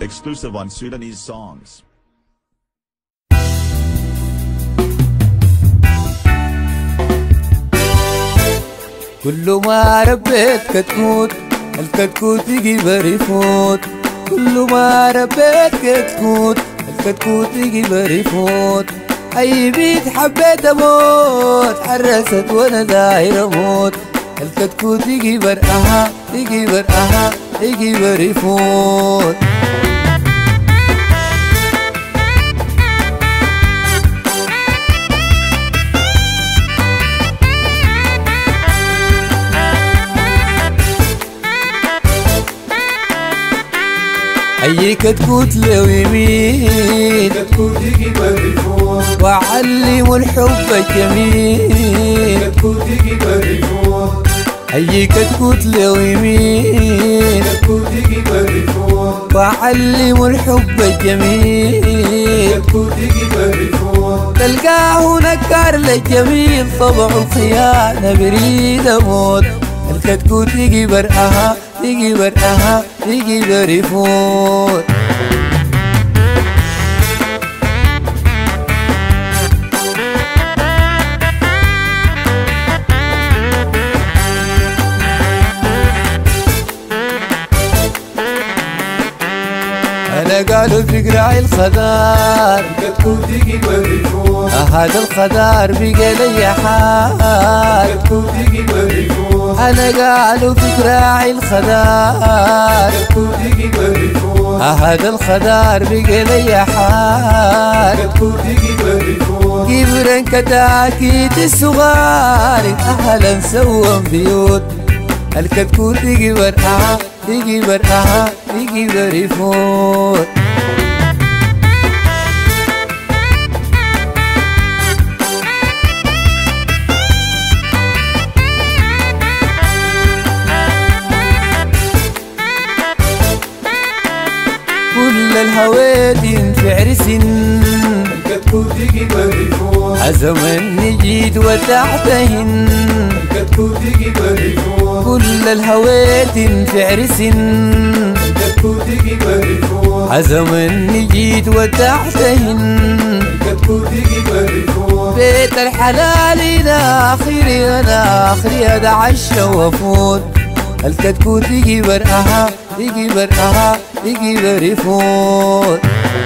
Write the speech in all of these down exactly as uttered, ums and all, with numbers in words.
Exclusive on Sudanese songs. كل ما ربيتك تموت الكتكوت يجيب ريفوت. كل ما ربيتك تموت الكتكوت يجيب ريفوت. اي بيت حبيت اموت حرست وانا داير اموت. الكتكوت يجيب اها يجيب اها يجيب ريفوت. اي كتكوت لو يمين كتكوت يجيب الريفوت. وعلم الحب الجميل كتكوت يجيب الريفوت. اي كتكوت لو يمين كتكوت يجيب الريفوت. وعلم الحب الجميل كتكوت يجيب الريفوت. تلقاه نكار للجميل طبع الخيانة بريد اموت. الكتكوت يجيب اها يجيب اها يجيب ريفوت. انا قالوا في قراعي الخضار كتكوت يجيب الريفوت. هذا الخضار بقى لي حال. كتكوت يجيب الريفوت. انا قالوا في قراعي الخضار كتكوت يجيب الريفوت. هذا الخضار بقى لي حال. كتكوت يجيب الريفوت. كبرا كتاكيت الصغار اهلا سووا بيوت. الكتكوت يجيب اها يجيب اها يجيب ريفوت. كل الهوادين في عرس الكتكوت يجيب الريفوت. عزمن نجيد وتحتهن. الكتكوت يجيب الريفوت. كل الهوادين في عرس الكتكوت يجيب الريفوت. عزمن نجيد وتحتهن. الكتكوت يجيب الريفوت. بيت الحلال الى اخري انا اخري اتعشى وافوت. الكتكوت يجيب اها يجيب اها يجيب ريفوت.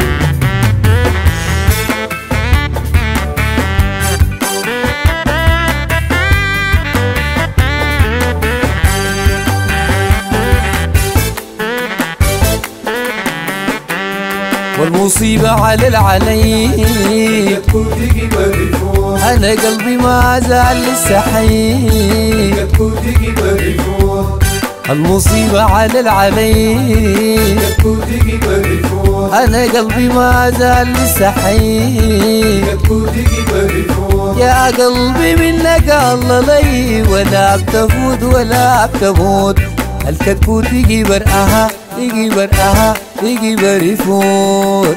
والمصيبة على العلي كتكوت يجيب الريفوت. أنا قلبي ما زال لسه حي. كتكوت يجيب الريفوت. المصيبة على العلي كتكوت يجيب الريفوت. أنا قلبي ما زال لسه حي. كتكوت يجيب الريفوت. يا قلبي منك الله لي ولا بتفوت ولا بتموت. الكتكوت يجيب اها يجيب اها يجيب ريفوت.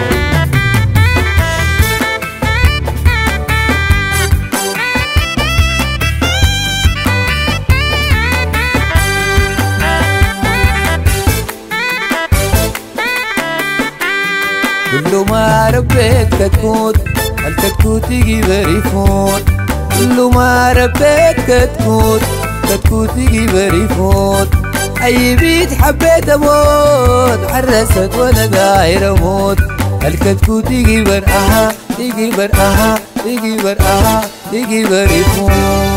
كل ما ربيت كتكوت الكتكوت يجيب ريفوت. كل ما ربيت كتكوت كتكوت يجيب ريفوت. اي بيت حبيت اموت حرست وانا داير اموت. الكتكوت يجيب اها يجيب اها يجيب اها يجيب ريفوت.